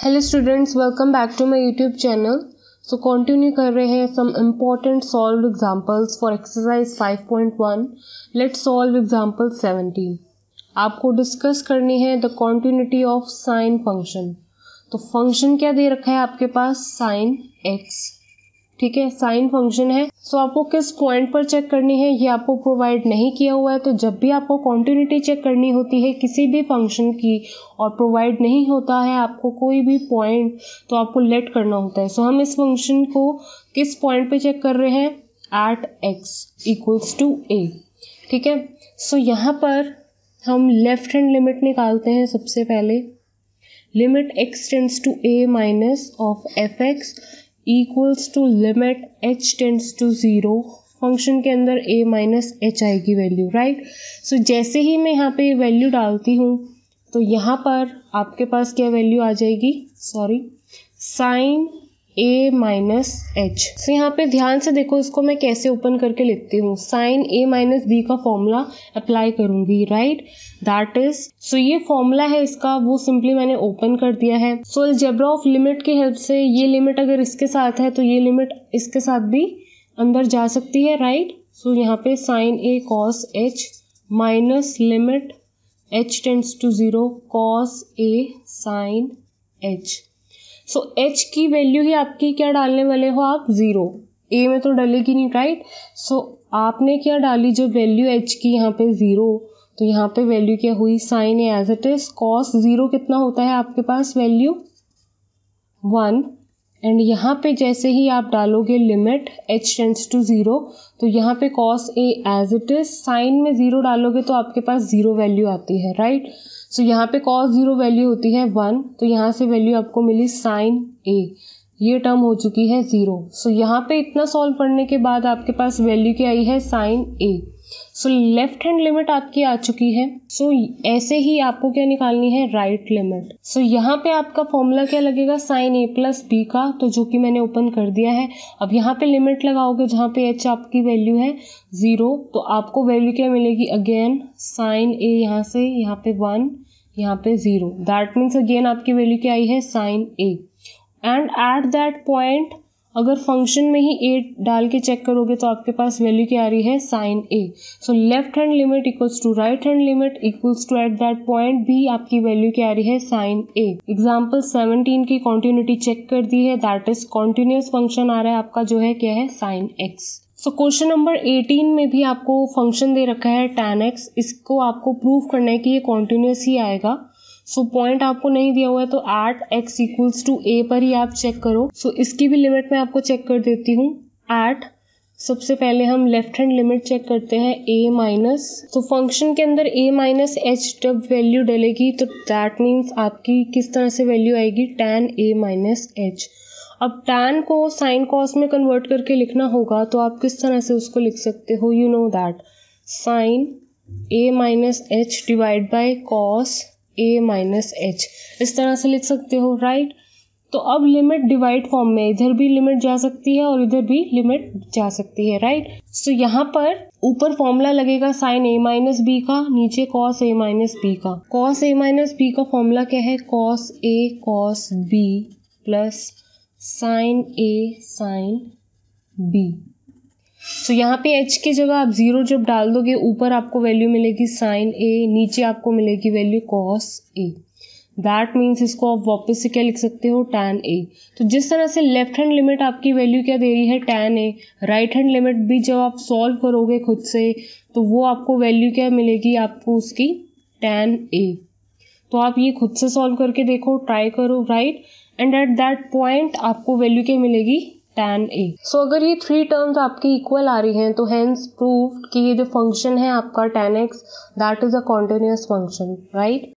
Hello students, welcome back to my YouTube channel. So continue कर रहे हैं some important solve examples for exercise 5.1। Let's solve example 17। आपको discuss करनी है the continuity of sine function. तो function क्या दे रखा है आपके पास, साइन एक्स। ठीक है, साइन फंक्शन है। सो आपको किस पॉइंट पर चेक करनी है ये आपको प्रोवाइड नहीं किया हुआ है। तो जब भी आपको कॉन्टिन्यूटी चेक करनी होती है किसी भी फंक्शन की और प्रोवाइड नहीं होता है आपको कोई भी पॉइंट, तो आपको लेट करना होता है। सो हम इस फंक्शन को किस पॉइंट पे चेक कर रहे हैं, at x equals to a। ठीक है, सो यहाँ पर हम लेफ्ट हैंड लिमिट निकालते हैं। सबसे पहले limit x tends to a minus of fx equals to limit h tends to 0। Function के अंदर a माइनस h आएगी वैल्यू, राइट। सो जैसे ही मैं यहाँ पे वैल्यू डालती हूँ तो यहाँ पर आपके पास क्या वैल्यू आ जाएगी, साइन a माइनस h। सो यहाँ पे ध्यान से देखो, इसको मैं कैसे ओपन करके लिखती हूँ। साइन a माइनस b का फॉर्मूला अप्लाई करूंगी, राइट। दैट इज, सो ये फॉर्मूला है इसका, वो सिंपली मैंने ओपन कर दिया है। सो अलजेब्रा ऑफ लिमिट की हेल्प से ये लिमिट अगर इसके साथ है तो ये लिमिट इसके साथ भी अंदर जा सकती है, राइट। सो यहाँ पे sine a cos h minus limit h tends to 0 cos a sine h। So h की वैल्यू ही आपकी क्या डालने वाले हो आप, 0। a में तो डलेगी नहीं, राइट। सो आपने क्या डाली, जो वैल्यू h की यहाँ पे 0, तो यहाँ पे वैल्यू क्या हुई, sine a as it is. Cos 0 कितना होता है आपके पास, वैल्यू 1। एंड यहाँ पे जैसे ही आप डालोगे लिमिट h टेंड्स टू 0, तो यहाँ पे cos a as it is. Sine में 0 डालोगे तो आपके पास 0 वैल्यू आती है, राइट। सो यहाँ पे कॉस 0 वैल्यू होती है 1, तो यहाँ से वैल्यू आपको मिली साइन a। ये टर्म हो चुकी है 0। सो यहाँ पे इतना सॉल्व करने के बाद आपके पास वैल्यू क्या आई है, sine a। So left hand limit आपकी आ चुकी है। सो ऐसे ही आपको क्या निकालनी है, राइट लिमिट। सो यहाँ पे आपका फॉर्मूला क्या लगेगा, साइन a प्लस b का, तो जो कि मैंने ओपन कर दिया है। अब यहाँ पे लिमिट लगाओगे जहाँ पे h आपकी वैल्यू है 0, तो आपको वैल्यू क्या मिलेगी, अगेन साइन a, यहाँ से यहाँ पे 1, यहाँ पे 0। दैट मीन्स अगेन आपकी वैल्यू क्या आई है, sine a। And at that point अगर फंक्शन में ही a डाल के चेक करोगे तो आपके पास वैल्यू क्या आ रही है, sine a। So left hand limit equals to right hand limit equals to at that point भी आपकी वैल्यू क्या आ रही है, साइन a। एग्जाम्पल 17 की कॉन्टिन्यूटी चेक कर दी है, दैट इज कॉन्टिन्यूस फंक्शन आ रहा है आपका, जो है क्या है, sine x। So question number 18 में भी आपको फंक्शन दे रखा है tan x। इसको आपको प्रूव करना है कि ये कॉन्टिन्यूस ही आएगा। सो पॉइंट आपको नहीं दिया हुआ है तो at x equals to a पर ही आप चेक करो। सो इसकी भी लिमिट मैं आपको चेक कर देती हूँ। एट, सबसे पहले हम लेफ्ट हैंड लिमिट चेक करते हैं, a माइनस, तो फंक्शन के अंदर a माइनस h जब वैल्यू डलेगी तो दैट मीन्स आपकी किस तरह से वैल्यू आएगी, tan a माइनस h। अब tan को साइन कॉस में कन्वर्ट करके लिखना होगा, तो आप किस तरह से उसको लिख सकते हो, you know that sine a minus h divide by cos a minus h, इस तरह से लिख सकते हो, राइट। तो अब लिमिट डिवाइड फॉर्म में, इधर भी लिमिट जा सकती है और इधर भी लिमिट जा सकती है, राइट। सो यहाँ पर ऊपर फॉर्मूला लगेगा साइन a माइनस b का, नीचे कॉस a माइनस b का। कॉस a माइनस b का फॉर्मूला क्या है, cos a cos b plus sine a sine b। So यहाँ पे h की जगह आप 0 जब डाल दोगे, ऊपर आपको वैल्यू मिलेगी साइन a, नीचे आपको मिलेगी value cos a। That means इसको आप वापस से क्या लिख सकते हो, tan a। तो जिस तरह से लेफ्ट हैंड लिमिट आपकी वैल्यू क्या दे रही है, tan a, right hand limit भी जब आप सॉल्व करोगे खुद से तो वो आपको वैल्यू क्या मिलेगी, आपको उसकी tan a। तो आप ये खुद से सॉल्व करके देखो, ट्राई करो, right. And at that point आपको वैल्यू क्या मिलेगी, tan a। सो अगर ये 3 टर्म्स आपके इक्वल आ रही हैं तो हेंस प्रूव्ड कि ये जो फंक्शन है आपका tan x that is a continuous function, right.